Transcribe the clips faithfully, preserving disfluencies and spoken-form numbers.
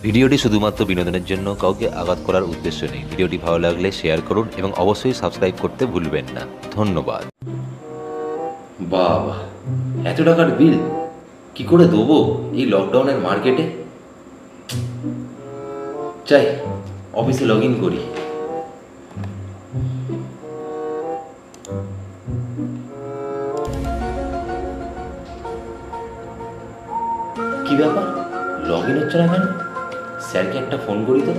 ভিডিওটি শুধুমাত্র বিনোদনের জন্য, কাউকে আঘাত করার উদ্দেশ্য নেই। ভিডিওটি ভালো লাগলে শেয়ার করুন এবং অবশ্যই সাবস্ক্রাইব করতে ভুলবেন না। ধন্যবাদ। বাবা, এত টাকার বিল কি করে দেবো এই লকডাউনের মার্কেটে? চাই অফিসে লগ ইন করি। কি ব্যাপার, লগ ইন হচ্ছে না কেন? স্যারকে একটা ফোন করি তো।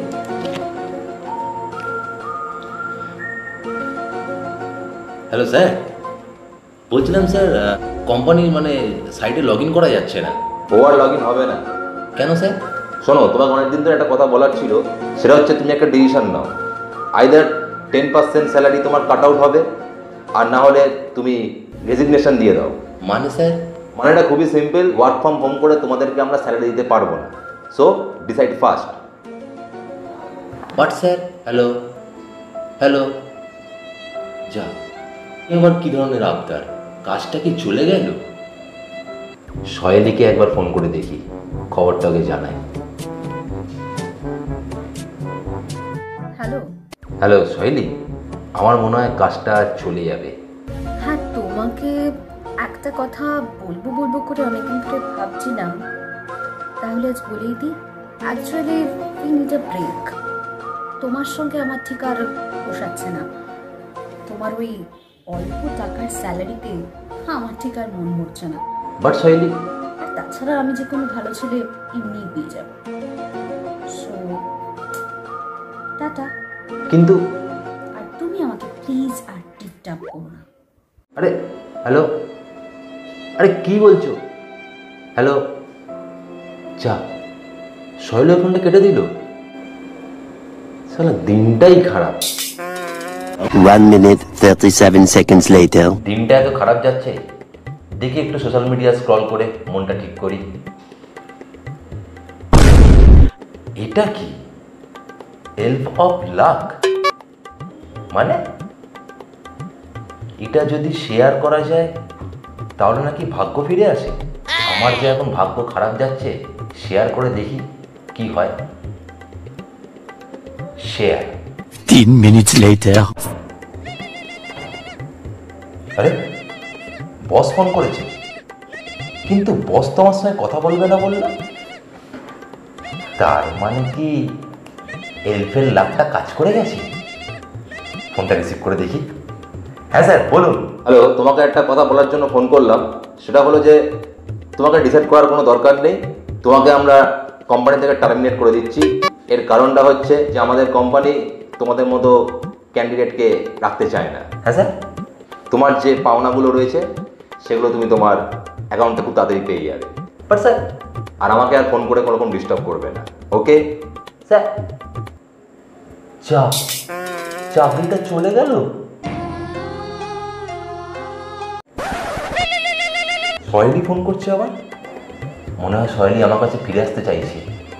হ্যালো স্যার, বলছিলাম স্যার কোম্পানির মানে সাইটে লগ ইন করা যাচ্ছে না। ও আর লগ ইন হবে না। কেন স্যার? শোনো, তোমাকে অনেকদিন ধরে একটা কথা বলার ছিল। সেটা হচ্ছে তুমি একটা ডিসিশন নাও। আইদার টেন পার্সেন্ট স্যালারি তোমার কাট আউট হবে, আর না হলে তুমি রেজিগনেশন দিয়ে দাও। মানে স্যার? মানে এটা খুবই সিম্পল। ওয়ার্ক ফ্রম হোম করে তোমাদেরকে আমরা স্যালারি দিতে পারবো না। So decide first. What sir? Hello hello, যা এবার কি ধরনের আবদার? কাজটা কি চলে গেল? শয়েলিকে একবার ফোন করে দেখি, খবরটা আগে জানাই। হ্যালো হ্যালো শয়েলি, আমার মনে হয় কাজটা চলে যাবে। হ্যাঁ, তোমাকে একটা কথা বলবো বলবো করে অনেকদিন ধরে ভাবছিলাম, তাহলে আজ বলেই দিই। Actually we need a break. তোমার সঙ্গে আমার ঠিক আর পোষাচ্ছে না। তোমার ওই অল্প টাকার স্যালারিতে আমার ঠিক আর মন মরছে না। বাট শয়েলি, আর তাছাড়া আমি যে কোনো ভালো ছেলে এমনি পেয়ে যাব। So tata. কিন্তু আর তুমি আমাকে প্লিজ আর টিপটাপ করো না। আরে হ্যালো, আরে কি বলছো? হ্যালো, যা শৈল ফোনটা কেটে দিল। সালা দিনটাই খারাপ। one minute thirty-seven seconds later. দিনটা এত খারাপ যাচ্ছে, দেখি একটু সোশ্যাল মিডিয়া স্ক্রল করে মনটা ঠিক করি। এটা কি? Help of luck? মানে এটা যদি শেয়ার করা যায় তাহলে নাকি ভাগ্য ফিরে আসে। আমার যে এখন ভাগ্য খারাপ যাচ্ছে, শেয়ার করে দেখি কি হয়। শেয়ার। Ten minutes later. আরে বস ফোন করেছে, কিন্তু বস তো আমার সঙ্গে কথা বলবে না বললো। তার মানে কি এলফের লাভটা কাজ করে গেছে? ফোনটা রিসিভ করে দেখি। হ্যাঁ স্যার বলুন। হ্যালো, তোমাকে একটা কথা বলার জন্য ফোন করলাম। সেটা হলো যে তোমাকে ডিসাইড করার কোনো দরকার নেই। তোমাকে আমরা কোম্পানি থেকে টার্মিনেট করে দিচ্ছি। এর কারণটা হচ্ছে যে আমাদের কোম্পানি তোমাদের মতো ক্যান্ডিডেটকে রাখতে চায় না। হ্যাঁ স্যার, তোমার যে পাওনাগুলো রয়েছে সেগুলো তুমি তোমার অ্যাকাউন্টে খুব তাড়াতাড়ি পেয়ে যাবে। বাট স্যার, আর আমাকে আর ফোন করে কোনো রকম ডিস্টার্ব করবে না। Okay sir? যা, চাকরিটা চলে গেল। শয়েলি ফোন করছে আবার। মনে হয় শয়েলি আমার কাছে ফিরে আসতে চাইছে।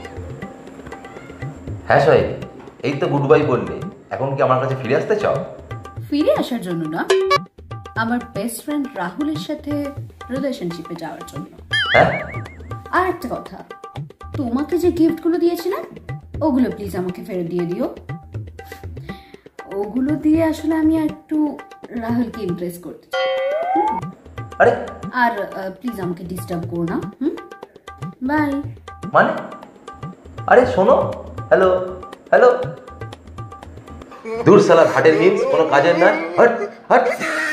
হ্যাঁ শয়েলি, এই তো গুড বাই বললে, এখন কি আমার কাছে ফিরে আসতে চাও? ফিরে আসার জন্য না, আমার বেস্ট ফ্রেন্ড রাহুলের সাথে রিলেশনশিপে যাওয়ার জন্য। হ্যাঁ, আর একটা কথা, তোমাকে যে গিফটগুলো দিয়েছিলাম ওগুলো প্লিজ আমাকে ফেরত দিয়ে দিও। ওগুলো দিয়ে আসলে আমি একটু রাহুলকে ইমপ্রেস করতে চাই। আরে আর প্লিজ আমাকে ডিস্টার্ব করো না। হুম, বাই। মানে আরে শোনো, হ্যালো হ্যালো। দূর সালা হাটের মিমস কোনো কাজের না। Hot hot.